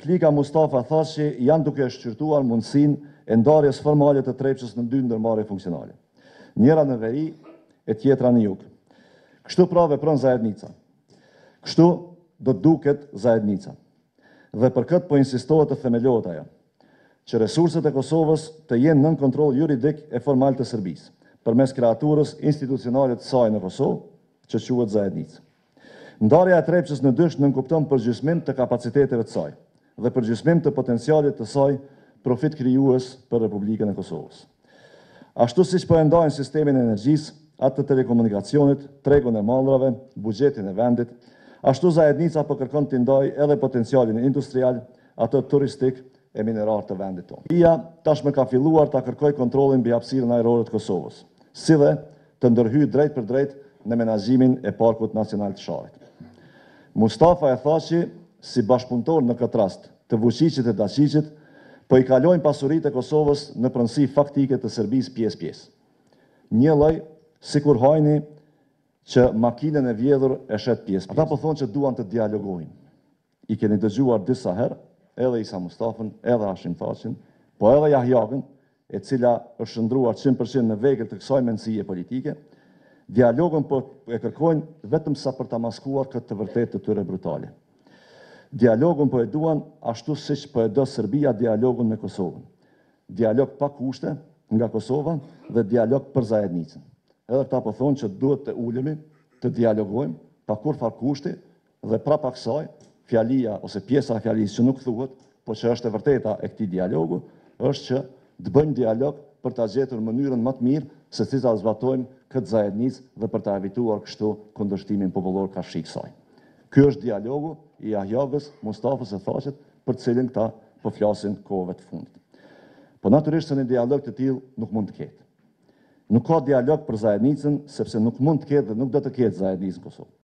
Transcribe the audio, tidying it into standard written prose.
Flika Mustafa tha që janë duke shqyrtuar mundësinë e ndarjes formale të Trepçës në 2 ndërmarrje funksionale. Njëra në veri e tjetra në jug. Kështu pra vepron zajednica. Kështu do duket zajednica. Dhe për këtë po insistohet të themelohet ajo, që resurset e Kosovës të jenë nën kontroll juridik e formal të Serbisë, përmes kreaturës institucionale të saj në Kosovë, që quhet zajednicë. Ndarja e Trepçës në dysh nënkupton përgjysmim të kapaciteteve të saj dhe përgjysmim të potencialit të saj profit krijues për Republikën e Kosovës. Ashtu siç po e ndajnë sistemin e energjisë, atë të telekomunikacionit, tregun e mallrave, buxhetin e vendit, ashtu zajednica po kërkon të ndajë edhe potencialin industrial, atë turistik e minerar të vendit tonë. IA tashmë ka filluar ta kërkojë kontrollin mbi hapësirën ajrore të Kosovës, si dhe të ndërhyjë drejt për drejt në menaxhimin e Parkut Nacional të Sharrit. Mustafa e thashi, si bashkëpunëtor në këtë rast të Vučićit e Dačićit, po i kalojnë pasuritë e Kosovës në pronësi faktike të Serbisë pjesë-pjesë. Një lloj sikur hajni që makinën e vjedhur e shet pjesë. Ata po thonë që duan të dialogojnë. I keni dëgjuar disa herë, edhe Isa Mustafën, edhe Hashim Thaqin, po edhe Jahjakën, e cila është shndruar 100% në vegël të kësaj mendësie politike. Dialogun po e kërkojnë vetëm sa për ta maskuar këtë të vërtetë të tyre brutale. Dialogun po e duan ashtu siç po e do Serbia dialogun me Kosovën. Dialog pa kushte nga Kosova dhe dialog për zajednicën. Edhe këta po thonë që duhet të ulemi, të dialogojmë pa kurfar kushti dhe prapa kësaj fjalia ose pjesa e fjalisë që nuk thuhet, po që është e vërteta e këtij dialogu, është që të bëjmë dialog për ta gjetur mënyrën më të mirë se si ta zbatojmë këtë zajednicë dhe për ta evituar kështu kundërshtimin popullor kafshi kësaj. Ky është dialogu i Jahjakës, Mustafës e Thaqit, për të cilin këta po flasin kohëve të fundit. Po natyrisht se një dialog të tillë nuk mund të ketë. Nuk ka dialog për zajednicën, sepse nuk mund të ketë dhe nuk do të ketë zajednicë në Kosovë.